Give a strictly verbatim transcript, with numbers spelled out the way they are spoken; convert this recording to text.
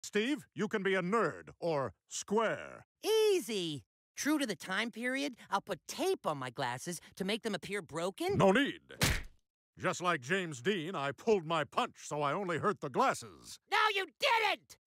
Steve, you can be a nerd or square. Easy. True to the time period, I'll put tape on my glasses to make them appear broken. No need. Just like James Dean, I pulled my punch, so I only hurt the glasses. No, you didn't!